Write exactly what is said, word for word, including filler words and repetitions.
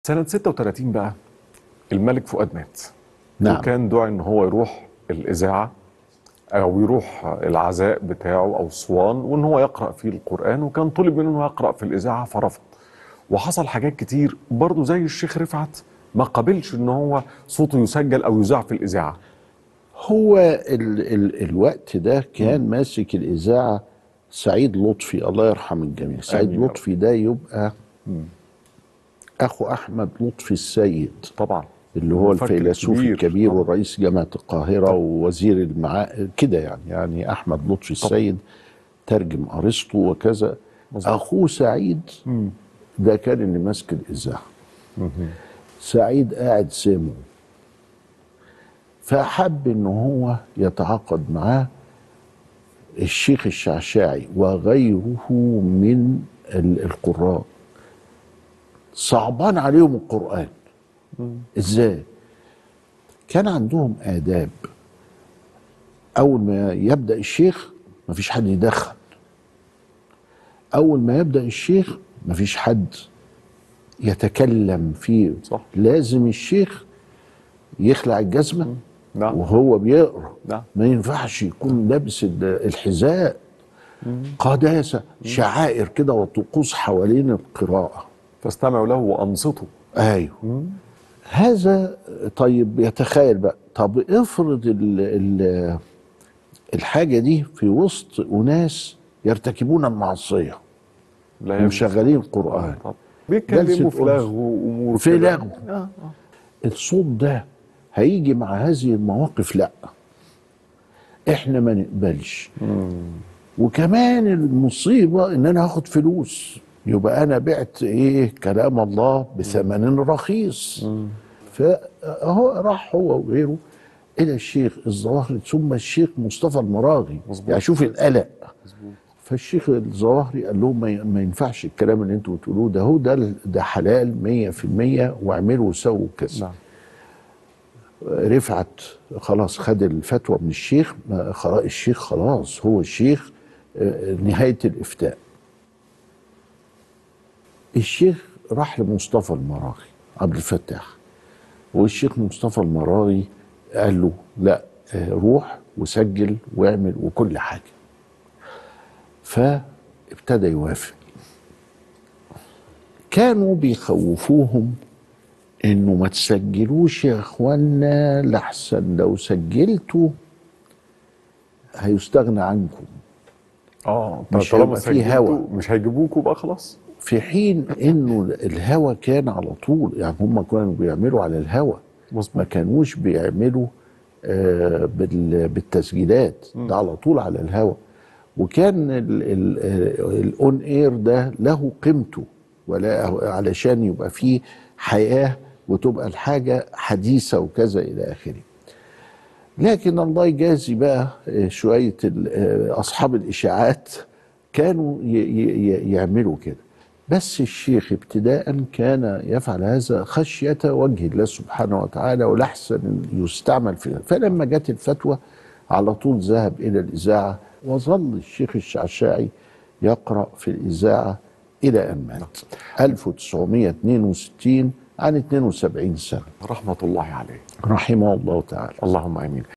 سنة ستة وثلاثين بقى الملك فؤاد مات. نعم. وكان دعي ان هو يروح الإذاعة او يروح العزاء بتاعه او الصوان وان هو يقرأ فيه القرآن، وكان طلب منه انه يقرأ في الإذاعة فرفض. وحصل حاجات كتير برضه زي الشيخ رفعت ما قبلش ان هو صوته يسجل او يذاع في الإذاعة. هو ال ال الوقت ده كان م. ماسك الإذاعة سعيد لطفي، الله يرحم الجميع. سعيد لطفي ده يبقى م. أخو أحمد لطفي السيد طبعا، اللي هو الفيلسوف الكبير, الكبير ورئيس جامعة القاهرة طبعا. ووزير المعا كده يعني يعني أحمد لطفي السيد ترجم أرسطو وكذا. مزبط. أخوه سعيد م. ده كان اللي ماسك الإذاعة. سعيد قاعد سامه، فحب ان هو يتعاقد معاه الشيخ الشعشاعي وغيره من القراء. صعبان عليهم القرآن. ازاي؟ كان عندهم آداب. اول ما يبدأ الشيخ مفيش حد يدخن، اول ما يبدأ الشيخ مفيش حد يتكلم فيه. صح. لازم الشيخ يخلع الجزمة نعم. وهو بيقرأ نعم. ما ينفعش يكون لابس الحذاء. قداسة، شعائر كده وطقوس حوالين القراءة. فاستمعوا له وأنصتوا. ايوه مم. هذا طيب. يتخيل بقى، طب افرض ال ال الحاجة دي في وسط أناس يرتكبون المعصية ومشغلين القرآن، بيتكلموا في لغو وأمور في لغو. آه. آه. الصوت ده هيجي مع هذه المواقف؟ لا، احنا ما نقبلش. مم. وكمان المصيبة ان انا هاخد فلوس، يبقى انا بعت ايه كلام الله بثمن رخيص. فهو راح هو وغيره الى الشيخ الظواهري ثم الشيخ مصطفى المراغي. مزبوط. يعني شوف القلق. مزبوط. فالشيخ الظواهري قال لهم ما ينفعش الكلام اللي انتوا بتقولوه ده، هو ده ده حلال مية في المية واعملوا وسووا كذا. نعم. رفعت خلاص خد الفتوى من الشيخ. خلاص الشيخ خلاص هو الشيخ نهاية الإفتاء. الشيخ راح لمصطفى المراغي عبد الفتاح، والشيخ مصطفى المراغي قال له لا روح وسجل واعمل وكل حاجة. فابتدى يوافق. كانوا بيخوفوهم انه ما تسجلوش يا اخوانا لحسن لو سجلتوا هيستغنى عنكم. اه مش هيبقى فيه هوا، مش هيجيبوكوا بقى خلاص. في حين انه الهوا كان على طول، يعني هم كانوا بيعملوا على الهوا ما كانوش بيعملوا آه بالتسجيلات. م. ده على طول على الهوا. وكان الاون اير ده له قيمته، ولا علشان يبقى فيه حياه وتبقى الحاجة حديثة وكذا إلى آخره. لكن الله يجازي بقى شوية أصحاب الإشاعات كانوا يعملوا كده. بس الشيخ ابتداء كان يفعل هذا خشية وجه الله سبحانه وتعالى ولحسن يستعمل فيها. فلما جت الفتوى على طول ذهب إلى الإذاعة، وظل الشيخ الشعشاعي يقرأ في الإذاعة إلى أن مات ألف وتسعمائة واثنين وستين عن اثنين وسبعين سنة. رحمة الله عليه. رحمه الله تعالى. اللهم آمين.